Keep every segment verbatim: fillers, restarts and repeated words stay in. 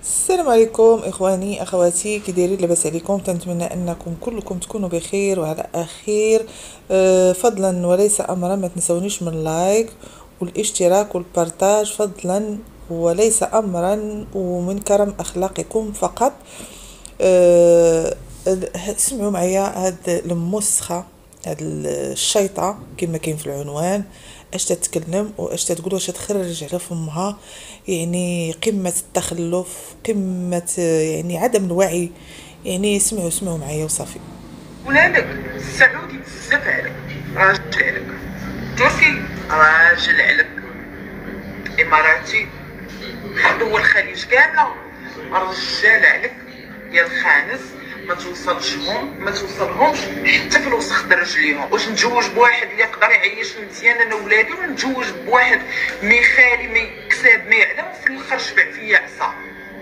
السلام عليكم اخواني اخواتي، كي دايرين؟ لاباس عليكم؟ تنتمنى انكم كلكم تكونوا بخير وعلى خير. أه فضلا وليس امرا ما تنسونيش من لايك والاشتراك والبارتاج، فضلا وليس امرا ومن كرم اخلاقكم فقط. أه اسمعوا معايا هاد المسخه، هاد الشيطه كما كاين في العنوان، اش تتكلم واش تتقول واش تخرج على فمها. يعني قمة التخلف، قمة يعني عدم الوعي. يعني اسمعوا اسمعوا معايا وصافي. ولادك السعودي بزاف عليك، راجل عليك، تركي راجل عليك، اماراتي دول الخليج كامله رجال عليك، يا الخانس ما توصلشهم ما توصلهمش حتى في الوسخ درج ليهم. واش نتزوج بواحد اللي يقدر يعيشني مزيان انا ولادي، ولا نتزوج بواحد ما يخالي ما يكسب ما يعلم وفي الاخر شبع فيا عصا؟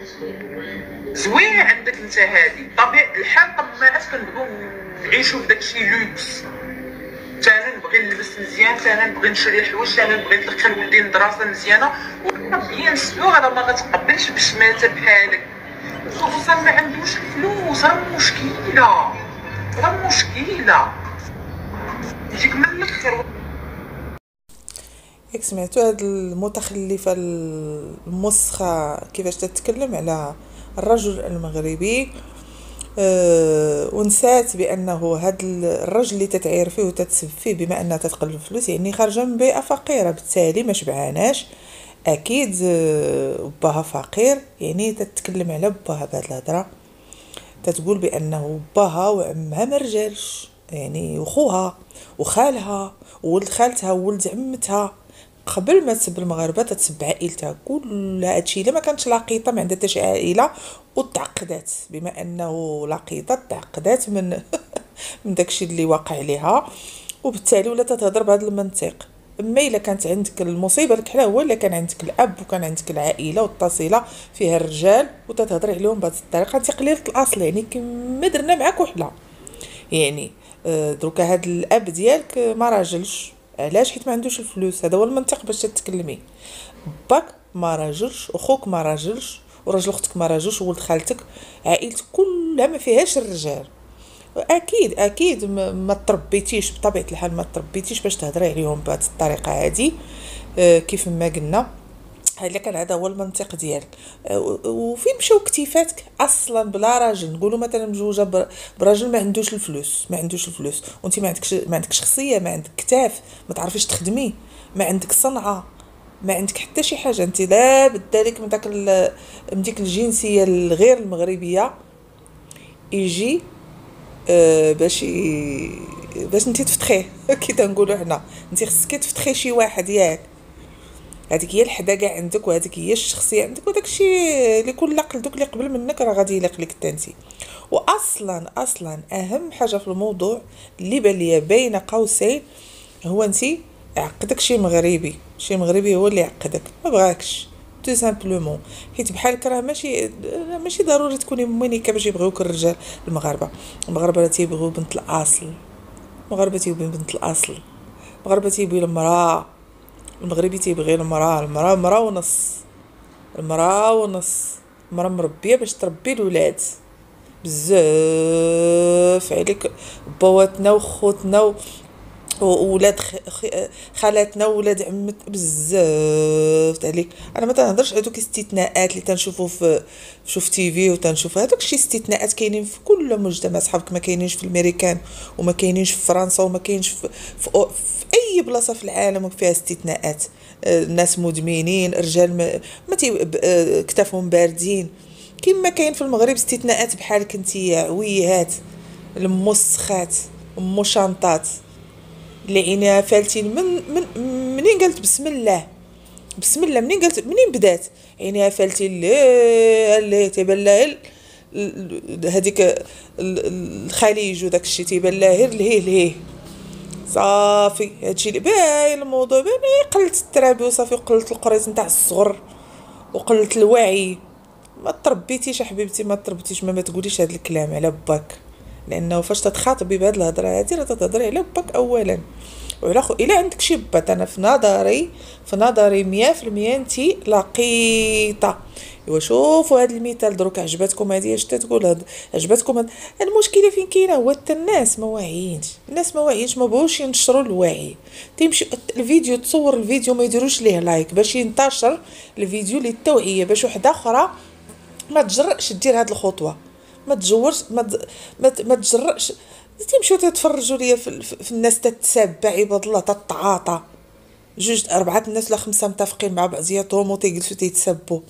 زوين عندك انت هادي طبيعه الحال. طب ما علاش كنبغيو نعيشو بداكشي لوكس؟ انا نبغي نلبس مزيان، انا نبغي نشري حوايج، انا نبغي ندخل ولدي لدراسه مزيانه. بيان سور راه ما غتقبلش بشماته بحالك، خصوصا ما عندوش الفلوس. راه مشكله، راه مشكله يجيك من الاخر. ياك سمعتوا هاد المتخلفة المسخة كيفاش تتكلم على الرجل المغربي؟ أه ونسات بانه هاد الرجل اللي تتعير فيه وتتسب فيه بما انها تتقلب فلوس، يعني خارجه من بيئه فقيره، بالتالي ما شبعاناش. اكيد آه، باها فقير، يعني تتكلم على باها بهاد الهضره. تتقول بانه باها وعمها ما رجالش، يعني وخوها وخالها وولد خالتها وولد عمتها. قبل ما تسب المغاربه تتسب عائلتها كلها. هادشي الا ما كانتش لقيطه ما عندها حتى شي عائله وتعقدات، بما انه لقيطه تعقدات من من داكشي اللي واقع عليها، وبالتالي ولا تتهضر بهذا المنطق. اما الا كانت عندك المصيبه الكحله هو الا كان عندك الاب وكان عندك العائله متصله فيها الرجال وتتهضر عليهم بهذه الطريقه، انت قليله الاصل، يعني كما درنا معاك وحنا. يعني آه، دروكا هاد الاب ديالك آه، ما راجلش. علاش؟ حيت ما عندوش الفلوس. هذا هو المنطق باش تتكلمي. باك ما راجلش، اخوك ما راجلش، وراجل اختك ما راجلش، وولد خالتك، عائلتك كلها ما فيهاش الرجال. اكيد اكيد ما ما تربيتيش بطبيعه الحال، ما تربيتيش باش تهضري عليهم بهذه الطريقه هذه. آه، كيف ما قلنا، الا كان هذا هو المنطق ديالك. آه، وفين مشاو كتيفاتك اصلا بلا راجل؟ نقولوا مثلا مجوجه بر- براجل ما عندوش الفلوس، ما عندوش الفلوس، وانت ما عندكش ما عندكش شخصيه، ما عندك كتاف، ما تعرفيش تخدمي، ما عندك صنعه، ما عندك حتى شي حاجه. انت لا بدالك من داك ال- من ديك الجنسيه الغير المغربيه يجي آه، باش ي... باش انت تفتخيه كي تنقولوا حنا. انت خصك تفتخي شي واحد، ياك؟ هذيك هي الحداقه عندك، وهذيك هي الشخصيه عندك، وداك الشيء اللي كل عقل دوك اللي قبل منك راه غادي يليق لك انت. واصلا اصلا اهم حاجه في الموضوع اللي بان ليا بين قوسين هو انت عقدك شي مغربي، شي مغربي هو اللي عقدك، ما بغاكش تو سامبلومون. حيت بحالك راه ماشي ماشي ضروري تكوني مونيكا باش يبغيوك الرجال. المغاربه المغاربه راه تيبغيو بنت الاصل، المغاربه تيبغيو بنت الاصل، المغاربه تيبغيو المراه، المغربي تيبغي المراه، المراه مراه ونص، المراه ونص، المراه مربيه باش تربي الولاد. بزاف عليك بواتنا وخوتنا و- وولاد خ... خ... خالاتنا وولاد عمت، بزاف عليك. انا ما تنهضرش على دوك الاستثناءات اللي تنشوفوا في شوف تيفي وتنشوف هذوك الشي استثناءات كاينين في كل مجتمع. صحابك ما كاينينش في الامريكان، وما كاينينش في فرنسا، وما كاينش في, في, في اي بلاصه في العالم فيها استثناءات. آه، ناس مدمنين، رجال ما, ما تي... ب- آه، كتافهم باردين. كما كاين في المغرب استثناءات بحالك انتيا، عويهات، المسخات، مشانطات، اللي عينيها فالتين من من منين قالت بسم الله. بسم الله منين قالت، منين بدات عينيها فالتين لا لا تيبان لها ال- ال- هذيك ال- ال- الخليج وداك الشيء تيبان لها غير لهيه لهيه. صافي هادشي اللي باين الموضوع باين. قلت الترابي وصافي، وقلت القريت نتاع الصغر، وقلت الوعي. ما تربيتيش يا حبيبتي، ما تربيتيش، ما, ما تقوليش هاد الكلام على باك. لانه فاش تتخاطبي بهاد الهضره هادي راه تتهضري على باك اولا وعلى خو الا عندك شي بات. انا في نظري في نظري مية في المية انتي لقيطه. ايوا شوفوا هاد المثال دروك عجبتكم هادي اش تتقول هاد عجبتكم هاد المشكله فين كاينه هو حتى الناس ما واعيينش الناس ما واعيينش ما بغوش ينشروا الوعي. تيمشي الفيديو تصور الفيديو ما يديروش ليه لايك باش ينتشر الفيديو للتوعيه باش وحده اخرى ما تجرأش دير هاد الخطوه ما تجورش ما ت- ما, ت- ما تجرأش. تيمشيو تتفرجوا ليا في, في, في الناس تتسابع عباد الله تتعاطى جوج اربعه الناس ولا خمسه متفقين مع بعضياتهم وتيجلسوا تيتسبوا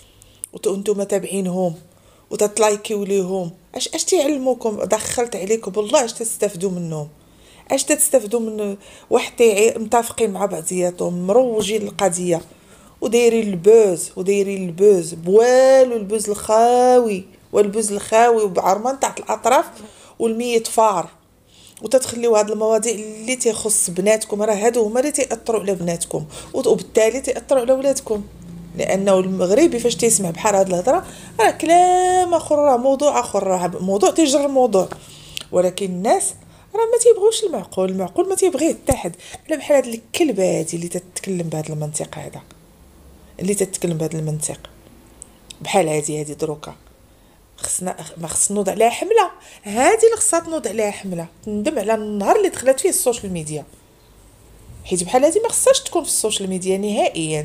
وانتم تابعينهم وتتلايكيو ليهم. اش اش تيعلموكم دخلت عليكم بالله اش تستافدوا منهم اش تستافدوا من واحد تيعي- متفقين مع بعضياتهم مروجين القضيه ودايرين البوز ودايرين البوز بوالو البوز الخاوي والبوز الخاوي وبعرمان تحت الاطراف والميت فار وتتخليو هاد المواضيع اللي تيخص بناتكم راه هادو هما اللي تيأثروا على بناتكم وبالتالي تيأثروا على ولادكم. لانه المغربي فاش تيسمع بحال هاد الهضره راه كلام اخر راه موضوع اخر راه موضوع تيجر الموضوع. ولكن الناس راه ما تيبغوش المعقول المعقول ما تيبغيه حتى حد. لا بحال هاد الكلبه هادي اللي تتكلم بهاد المنطق هذا اللي تتكلم بهاد المنطق بحال هادي هادي دروكا خصنا ما خصنا نوض عليها حمله. هادي اللي خصها تنوض عليها حمله تندم على النهار اللي دخلت فيه السوشيال ميديا حيت بحال هادي ما خصهاش تكون في السوشيال ميديا نهائيا.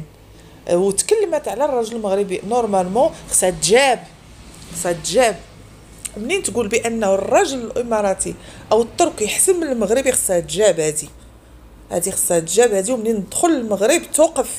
وتكلمت على الرجل المغربي نورمالمون خصها تجاب خصها تجاب. منين تقول بانه الرجل الاماراتي او التركي احسن من المغربي خصها تجاب هادي هادي خصها تجاب هادي. ومنين تدخل المغرب توقف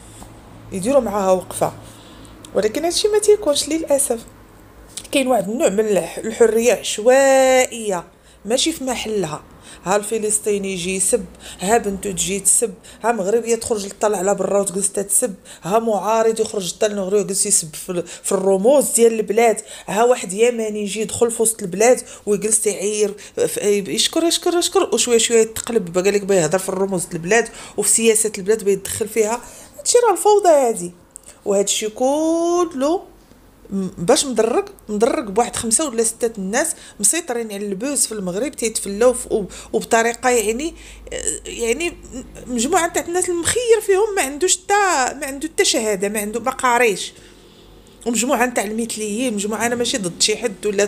يديروا معاها وقفه. ولكن هادشي ما تيكونش للاسف. كاين واحد النوع من الح- الحريه عشوائيه ماشي في محلها. ها الفلسطيني يجي يسب ها بنته تجي تسب ها مغربيه تخرج تطلع على برا وتجلس تسب ها معارض يخرج حتى المغرب ويجلس يسب في, في الرموز ديال البلاد ها واحد يمني يجي يدخل في وسط البلاد ويجلس يعير يشكر يشكر يشكر وشويه شويه يتقلب قال لك بيهضر في الرموز ديال البلاد وفي سياسه البلاد بيدخل فيها. هادشي راه الفوضى هادي. وهادشي كله باش مدرك مدرك بواحد خمسة ولا ستة الناس مسيطرين على البوز في المغرب تيتفلاو وبطريقه يعني يعني مجموعه تاع الناس المخير فيهم ما عندوش حتى ما عنده حتى شهاده ما عنده ما قاريش. ومجموعه تاع المثليين مجموعه انا ماشي ضد شي حد ولا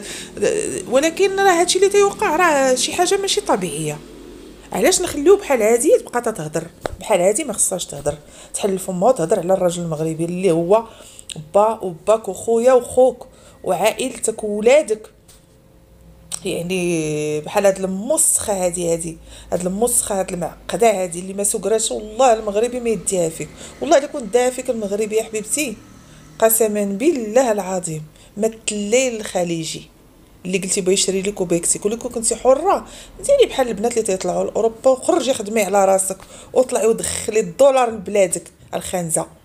ولكن راه هادشي اللي تيوقع راه شي حاجه ماشي طبيعيه. علاش نخليو بحال هادي تبقى تهضر بحال هادي ما خصهاش تهضر تحل فمها وتهضر على الرجل المغربي اللي هو با وباك وخويا وخوك وعائلتك وولادك. يعني بحال هاد المسخه هادي هادي هاد المسخه هاد المعقده هادي اللي ما سكراش والله المغربي ما يديها فيك. والله الا كنت داها فيك المغربي يا حبيبتي قسما بالله العظيم ما الليل الخليجي اللي قلتي بغا يشري لك وبيكسيك ولكن كنتي حره ديري بحال البنات اللي تيطلعوا لاوروبا وخرجي خدمي على راسك وطلعي ودخلي الدولار لبلادك الخنزه.